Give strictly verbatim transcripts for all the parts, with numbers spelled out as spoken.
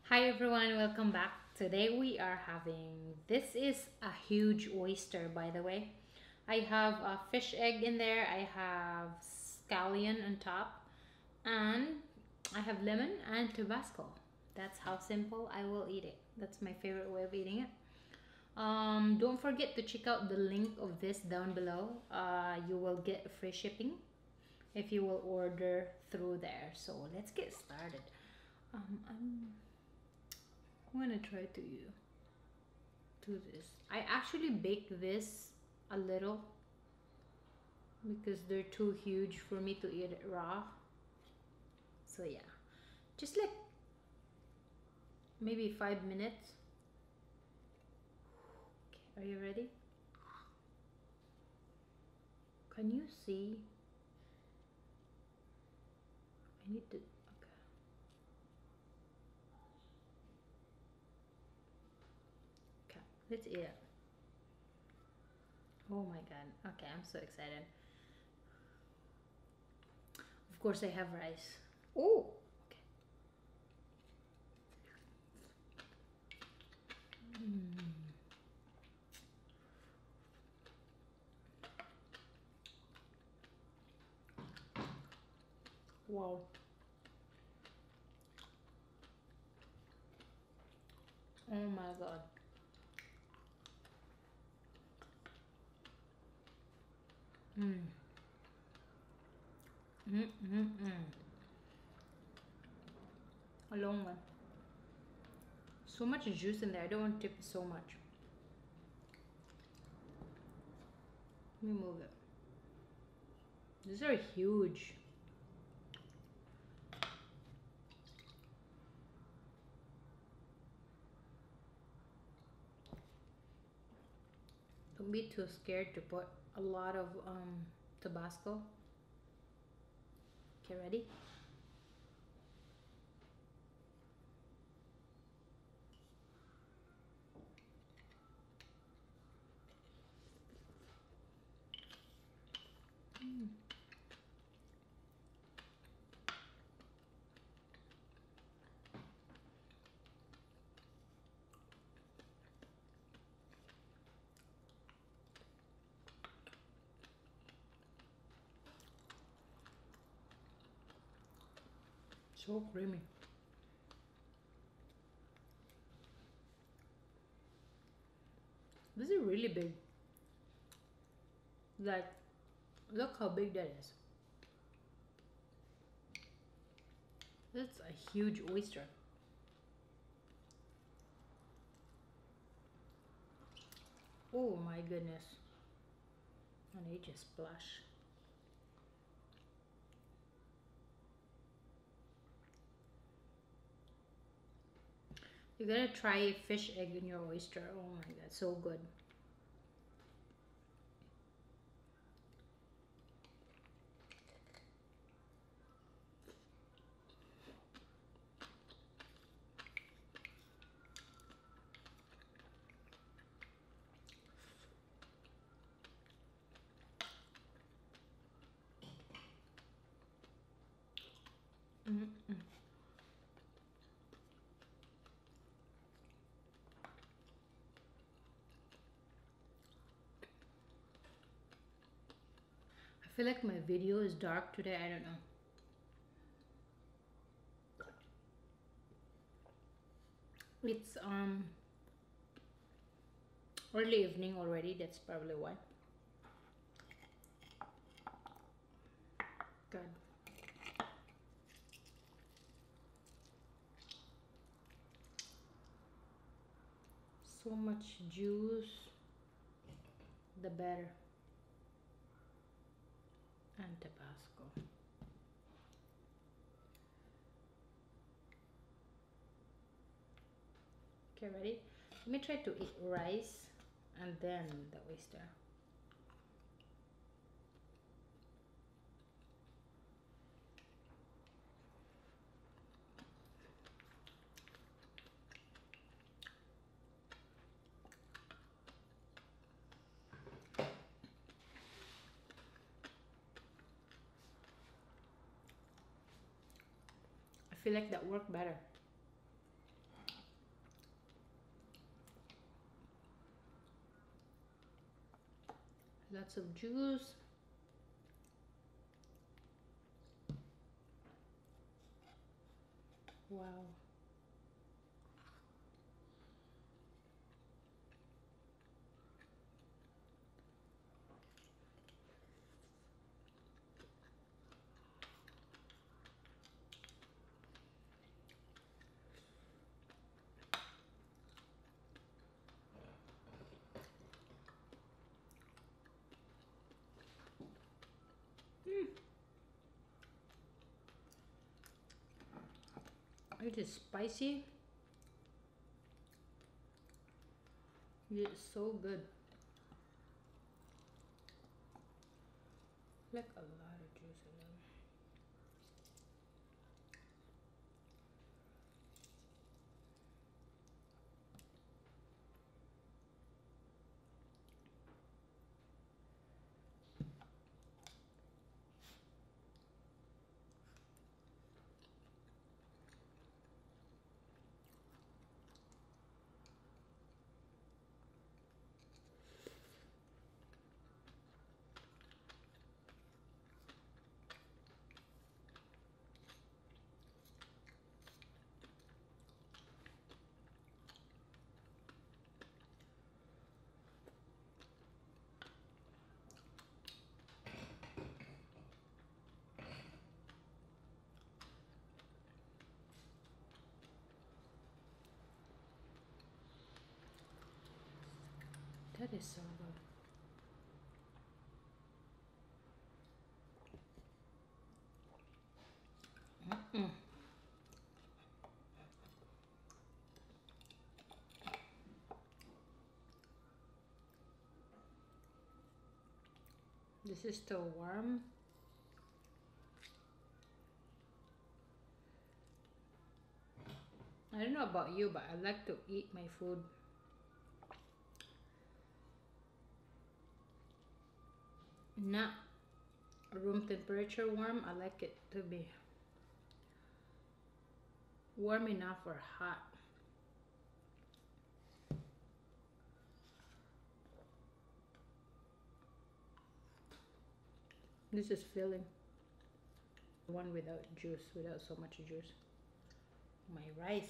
Hi everyone, welcome back. Today we are having this is a huge oyster, by the way. I have a fish egg in there, I have scallion on top, and I have lemon and Tabasco. That's how simple I will eat it. That's my favorite way of eating it. Um, don't forget to check out the link of this down below. Uh, you will get free shipping if you will order through there. So let's get started. Um, I'm I'm gonna try to do this. I actually bake this a little because they're too huge for me to eat it raw. So yeah, just like maybe five minutes. Okay, are you ready? Can you see? I need to. Okay, okay, let's eat it. Oh my god. Okay, I'm so excited. Of course, I have rice. Oh, okay. Mm. Wow. Oh my god. Mm. Mm, mm, mm. A long one. So much juice in there. I don't want to tip so much. Let me move it. These are huge. Don't be too scared to put a lot of um, Tabasco. Okay, ready? Mm. So creamy. This is really big. Like, look how big that is. That's a huge oyster. Oh my goodness. And they just splash. You gotta try fish egg in your oyster. Oh my god, so good. Mm -mm. I feel like my video is dark today. I don't know. It's um early evening already. That's probably why. Good. So much juice, the better. And Tabasco. Okay, ready? Let me try to eat rice and then the oyster. I feel like that worked better. Lots of juice. Wow. Mm. It is spicy. It's so good. Like a lot of juice in them. That is so good. Mm-mm. This is still warm. I don't know about you, but I like to eat my food not room temperature warm. I like it to be warm enough or hot. This is filling. One without juice, without so much juice. My rice.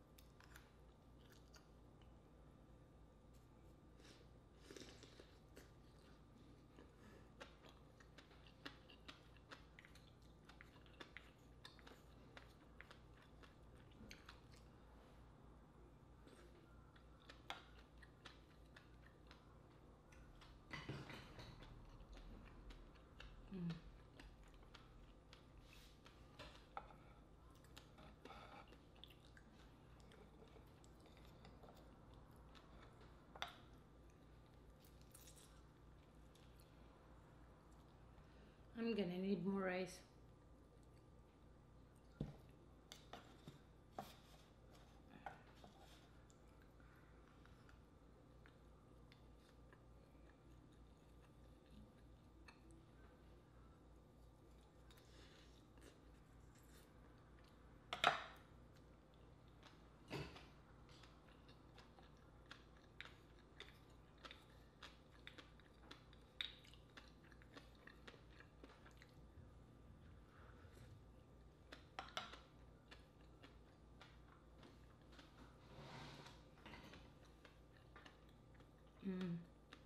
Mm. I'm gonna need more rice. Mm.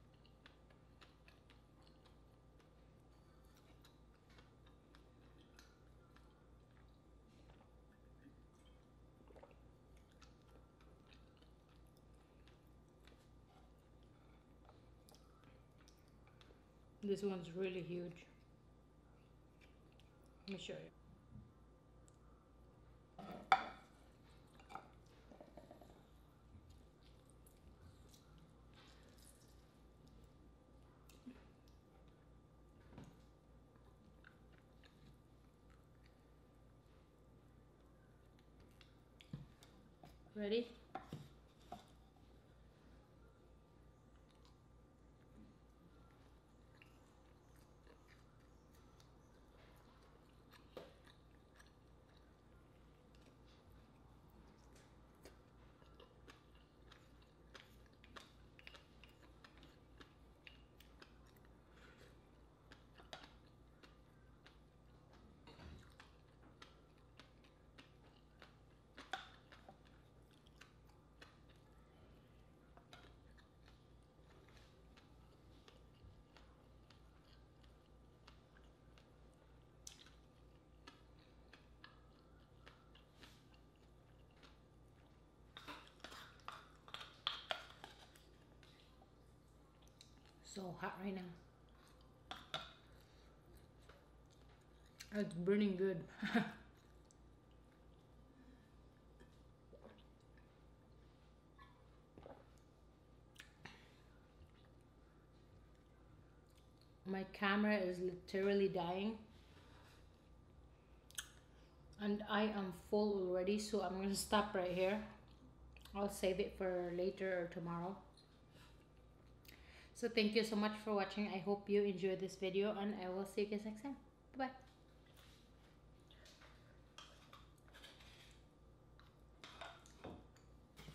This one's really huge. Let me show you. Ready? So hot right now. It's burning good. My camera is literally dying and I am full already, so I'm gonna stop right here. I'll save it for later or tomorrow. So thank you so much for watching. I hope you enjoyed this video and I will see you guys next time. Bye bye.